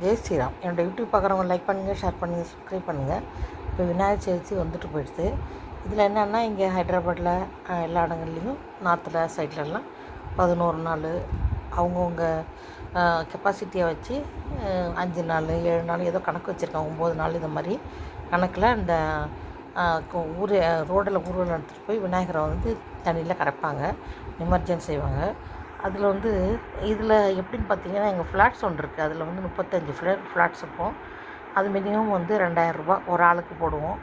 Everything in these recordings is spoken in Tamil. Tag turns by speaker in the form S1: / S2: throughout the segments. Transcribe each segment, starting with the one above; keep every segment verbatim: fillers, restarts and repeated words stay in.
S1: ஜெய் ஸ்ரீராம். என்னோடய யூடியூப் பார்க்குறவங்க லைக் பண்ணுங்கள், ஷேர் பண்ணுங்கள், சப்ஸ்கிரைப் பண்ணுங்கள். இப்போ விநாயகர் சதுர்த்தி வந்துட்டு போயிடுது. இதில் என்னென்னா இங்கே ஹைதராபாத்தில் எல்லா இடங்கள்லையும் நார்த்தில் சைட்லலாம் பதினோரு நாள் அவங்கவுங்க கெப்பாசிட்டியை வச்சு அஞ்சு நாள் ஏழு நாள் ஏதோ கணக்கு வச்சுருக்காங்க. ஒம்பது நாள் இது மாதிரி கணக்கில் இந்த ஊர் ரோடில் ஊர்வலம் எடுத்துகிட்டு போய் விநாயகரை வந்து தண்ணியில் கரைப்பாங்க, நிமர்ஜனம் செய்வாங்க. அதில் வந்து இதில் எப்படின்னு பார்த்தீங்கன்னா எங்கள் ஃப்ளாட்ஸ் ஒன்று இருக்குது. அதில் வந்து முப்பத்தஞ்சு ஃப்ளே ஃப்ளாட்ஸ் இருக்கும். அது மினிமம் வந்து ரெண்டாயிரரூபா ஒரு ஆளுக்கு போடுவோம்.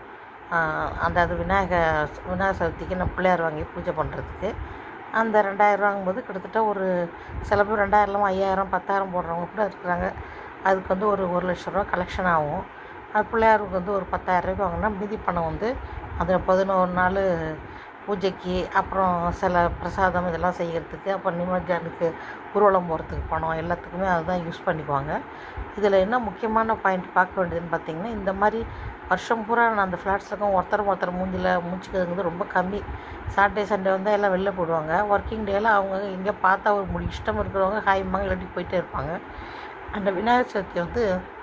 S1: அந்த அது விநாயகர் விநாயகர் சதுர்த்திக்கு நம்ம பிள்ளையார் வாங்கி பூஜை பண்ணுறதுக்கு அந்த ரெண்டாயிரரூவாங்கும்போது கிட்டத்தட்ட ஒரு சில பேர் ரெண்டாயிரம் ஐயாயிரம் பத்தாயிரம் போடுறவங்க கூட இருக்கிறாங்க. அதுக்கு வந்து ஒரு ஒரு லட்ச ரூபா கலெக்ஷன் ஆகும். அது பிள்ளையாருக்கு வந்து ஒரு பத்தாயிரரூபாய்க்கு வாங்கினா மீதி பணம் வந்து அதில் பதினோரு நாள் பூஜைக்கு, அப்புறம் சில பிரசாதம் இதெல்லாம் செய்கிறதுக்கு, அப்புறம் நிமர்ஜனுக்கு ஊர்வலம் போகிறதுக்கு பணம் எல்லாத்துக்குமே அதுதான் யூஸ் பண்ணிக்குவாங்க. இதில் என்ன முக்கியமான பாயிண்ட் பார்க்க வேண்டியதுன்னு பார்த்திங்கன்னா, இந்த மாதிரி வருஷம் பூரா நான் அந்த ஃப்ளாட்ஸில் இருக்கோம் ஒருத்தர் ஒருத்தர் மூஞ்சில் மூச்சுக்கிறதுங்கிறது ரொம்ப கம்மி. சாட்டர்டே சண்டே வந்தால் எல்லாம் வெளில போடுவாங்க. ஒர்க்கிங் டேயில் அவங்க எங்கே பார்த்தா ஒரு முடி இஷ்டம் இருக்கிறவங்க ஹாய்மாங்க இல்லாட்டி போயிட்டே இருப்பாங்க. அந்த விநாயகர் சதுர்த்தி வந்து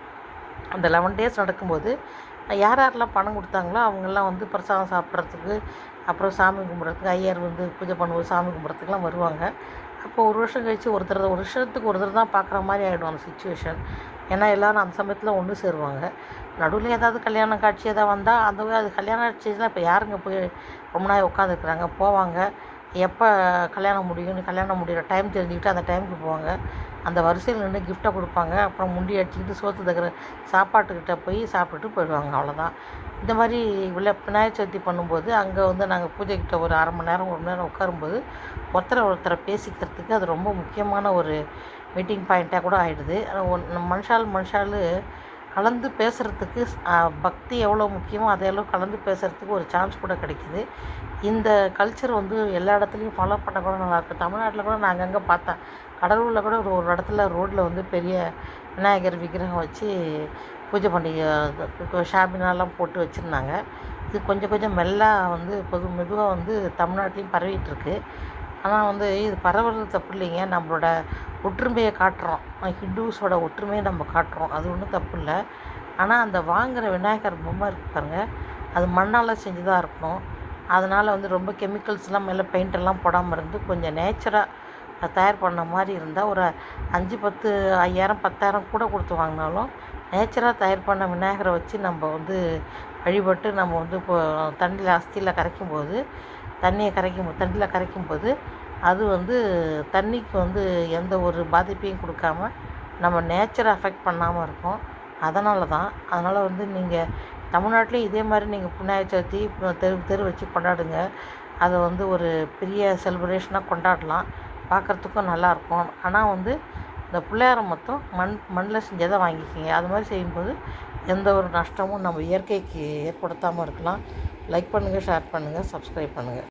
S1: அந்த லெவன் டேஸ் நடக்கும்போது யார் யாரெல்லாம் பணம் கொடுத்தாங்களோ அவங்கெல்லாம் வந்து பிரசாதம் சாப்பிட்றதுக்கு, அப்புறம் சாமி கும்பிட்றதுக்கு, ஐயர் வந்து பூஜை பண்ணும்போது சாமி கும்பிட்றதுக்குலாம் வருவாங்க. அப்போ ஒரு வருஷம் கழித்து ஒருத்தர் ஒரு வருஷத்துக்கு ஒருத்தர் தான் பார்க்குற மாதிரி ஆகிடும் அந்த சுச்சுவேஷன். ஏன்னா எல்லோரும் அந்த சமயத்தில் ஒன்று சேருவாங்க. நடுவில் ஏதாவது கல்யாண காட்சி எதாவது வந்தால் அந்த அது கல்யாண காட்சிலாம் இப்போ யாருங்க போய் ரொம்ப நாள் உட்காந்துருக்குறாங்க, போவாங்க. எப்போ கல்யாணம் முடியும்னு கல்யாணம் முடிகிற டைம் தெரிஞ்சுக்கிட்டு அந்த டைமுக்கு போவாங்க. அந்த வரிசையில் நின்று கிஃப்ட்டை கொடுப்பாங்க. அப்புறம் முண்டி அடிச்சுக்கிட்டு சோத்து தக்கிற சாப்பாட்டுக்கிட்ட போய் சாப்பிட்டுட்டு போயிடுவாங்க. அவ்வளோதான். இந்த மாதிரி விழா விநாயகர் சதுர்த்தி பண்ணும்போது அங்கே வந்து நாங்கள் பூஜைக்கிட்ட ஒரு அரை மணி நேரம் ஒரு மணி நேரம் உட்காரும்போது ஒருத்தரை ஒருத்தரை பேசிக்கிறதுக்கு அது ரொம்ப முக்கியமான ஒரு மீட்டிங் பாயிண்ட்டாக கூட ஆகிடுது. மனுஷால் மனுஷால் கலந்து பேசுகிறதுக்கு பக்தி எவ்வளோ முக்கியமோ அதே அளவு கலந்து பேசுகிறதுக்கு ஒரு சான்ஸ் கூட கிடைக்கிது. இந்த கல்ச்சர் வந்து எல்லா இடத்துலையும் ஃபாலோ பண்ண கூட நல்லாயிருக்கும். தமிழ்நாட்டில் கூட நான் அங்கங்கே பார்த்தேன். கடலூரில் கூட ஒரு ஒரு இடத்துல ரோட்டில் வந்து பெரிய விநாயகர் விக்கிரகம் வச்சு பூஜை பண்டிகை ஷாபினாலாம் போட்டு வச்சுருந்தாங்க. இது கொஞ்சம் கொஞ்சம் மெல்ல வந்து பொது மெதுவாக வந்து தமிழ்நாட்டிலையும் பரவிட்டுருக்கு. ஆனால் வந்து இது பரவுறது தப்பு இல்லைங்க. நம்மளோட ஒற்றுமையை காட்டுறோம், ஹிந்துஸோட ஒற்றுமையை நம்ம காட்டுறோம், அது ஒன்றும் தப்பு இல்லை. ஆனால் அந்த வாங்குகிற விநாயகர் பொம்மை இருக்கு பாருங்கள், அது மண்ணால் செஞ்சு தான் இருக்கணும். அதனால் வந்து ரொம்ப கெமிக்கல்ஸ்லாம் மேலே பெயிண்டெல்லாம் போடாமல் இருந்து கொஞ்சம் நேச்சராக தயார் பண்ண மாதிரி இருந்தால் ஒரு அஞ்சு பத்து ஐயாயிரம் பத்தாயிரம் கூட கொடுத்து வாங்கினாலும் நேச்சராக தயார் பண்ண விநாயகரை வச்சு நம்ம வந்து வழிபட்டு நம்ம வந்து இப்போ தண்ணியில் அஸ்தியில் கரைக்கும்போது தண்ணியை கரைக்கும் தண்ணியில் கரைக்கும்போது அது வந்து தண்ணிக்கு வந்து எந்த ஒரு பாதிப்பையும் கொடுக்காம நம்ம நேச்சரை அஃபெக்ட் பண்ணாமல் இருக்கும். அதனால தான் அதனால் வந்து நீங்கள் தமிழ்நாட்டிலையும் இதே மாதிரி நீங்கள் விநாயகர் சதுர்த்தி தெரு தெரு வச்சு கொண்டாடுங்க. அதை வந்து ஒரு பெரிய செலிப்ரேஷனாக கொண்டாடலாம், பார்க்குறதுக்கும் நல்லாயிருக்கும். ஆனால் வந்து இந்த பிள்ளையாரை மொத்தம் மண் மண்ணில் செஞ்சதை வாங்கிக்கிங்க. அது மாதிரி செய்யும்போது எந்த ஒரு நஷ்டமும் நம்ம இயற்கைக்கு ஏற்படுத்தாமல் இருக்கலாம். லைக் பண்ணுங்கள், ஷேர் பண்ணுங்கள், சப்ஸ்கிரைப் பண்ணுங்கள்.